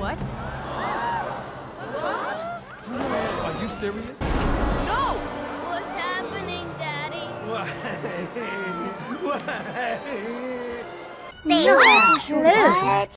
What? Are you serious? No! What's happening, Daddy? Why? Say what?